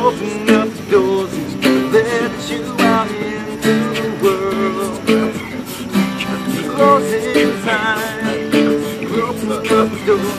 open up the doors and let you out into the world. Closing time, open up the doors.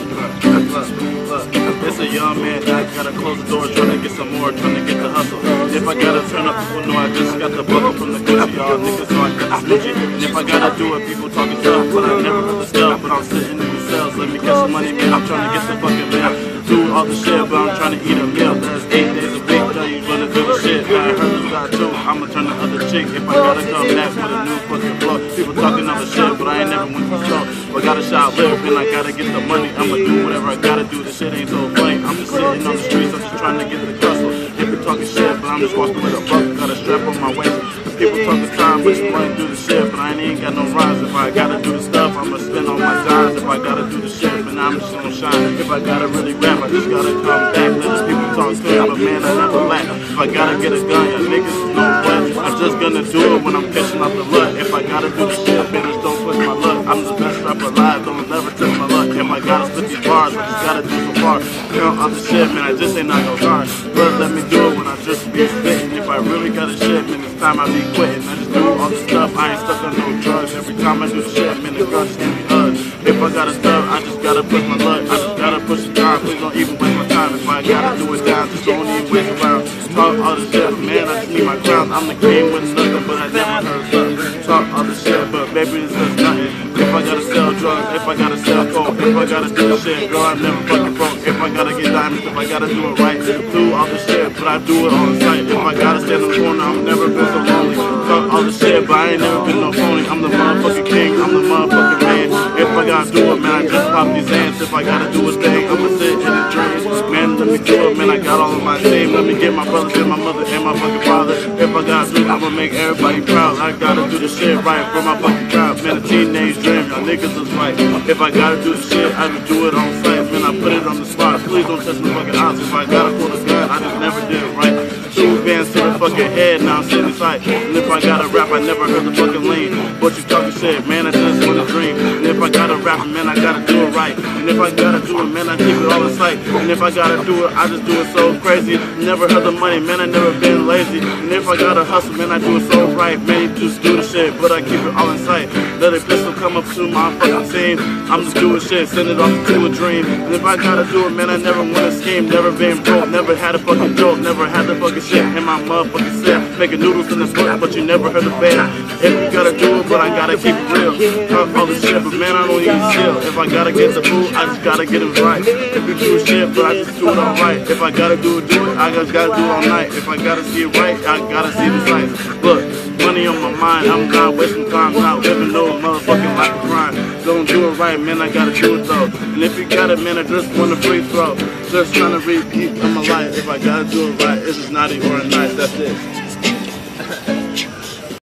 It's a young man that gotta close the door, trying to get some more, trying to get the hustle. If I gotta turn up, people know I just got the buckle from the Gucci. Y'all niggas know I got the Gucci. And if I gotta do it, people talking tough, but I never heard the stuff. But I'm sitting in the cells, let me get some money, man. I'm trying to get the fucking mail. Do all the shit, but I'm trying to eat a meal. That's 8 days a week, though you gonna do the shit. I heard this guy too, I'ma turn the other cheek. If I gotta come back with a new fucking flow. People talking other shit, but I ain't never went to store. But gotta shop live, and I gotta get the money. I'ma do whatever I gotta do. This shit ain't so funny. I'm just sitting on the streets, I'm just trying to get the hustle. People talking shit, but I'm just walking with a buck. Got a strap on my waist. People talking time, but just running through the shit. But I ain't got no rhymes. If I gotta do the stuff, I'ma spend all my dimes. If I gotta do the shit, then I'm just gonna shine. If I gotta really rap, I just gotta come back. Let these people talk to me, but man, I never lack. If I gotta get a gun, y'all niggas know what. I'm just gonna do it when I'm catching off the luck. If I gotta do the shit, man, just don't push my luck. I'm the best rapper alive, don't never touch my luck. If I gotta split these bars, I just gotta do some bars. Count other shit, man, I just ain't not no hard. But let me do it when I just be spitting. If I really got a shit, man, it's time I be quitting. I just do all the stuff, I ain't stuck on no drugs. Every time I do the shit, man, the girls just give me hugs. If I gotta stuff, I just gotta push my luck. I just gotta push the time, please don't even waste my time. If I gotta do it down, just don't even waste around. Talk all the shit, man, I just need my crown. I'm the king with nothing, but I never heard something. Talk all the shit, but baby, this is nothing. If I gotta sell drugs, if I gotta sell coke, if I gotta do the shit, girl, I'm never fucking broke. If I gotta get diamonds, if I gotta do it right, do all the shit, but I do it on sight. If I gotta stand in the corner, I've never been so lonely. Talk all the shit, but I ain't never been no phony. I'm the motherfucking king, I'm the motherfucking man. If I gotta do it, man, I just pop these hands. If I gotta do a thing, I'ma sit in the dreams. Man, let me do it, man, I got all of my team. Let me get my brothers and my mother and my fucking father. If I gotta do it, I'ma make everybody proud. I gotta do the shit right for my fucking crowd. Man, a teenage dream, y'all niggas is right. If I gotta do the shit, I just do it on sight. Man, I put it on the spot. Please don't touch my fucking eyes. If I gotta pull the gun, I just never did it right. Two bands to the fucking head, now I'm sitting inside. And if I gotta rap, I never heard the fucking lean. But you talking shit, man, I just wanna dream. And if I gotta rap, man, I gotta do it right. And if I gotta do it, man, I keep it all in sight. And if I gotta do it, I just do it so crazy. Never heard the money, man, I never been lazy. And if I gotta hustle, man, I do it so right. Man, you just do the shit, but I keep it all in sight. Let a pistol come up to my fucking team. I'm just doing shit, send it off to a dream. And if I gotta do it, man, I never wanna scheme. Never been broke, never had a fucking joke, never had the fucking shit in my motherfucking set. Making noodles in the book, but you never heard the band. If you gotta do it, but I gotta keep it real. Talk all the shit, but man, I don't even chill. If I gotta get the food, I just gotta get it right. If you do shit, but I just do it all right. If I gotta do it, I just gotta do it all night. If I gotta see it right, I gotta see the sights. Look, money on my mind, I'm not wasting time, not living no motherfucking life of crime. Don't do it right, man, I gotta do it though. And if you got it, man, I just want a free throw. Just trying to repeat on my life. If I gotta do it right, it's just naughty or a nice, that's it.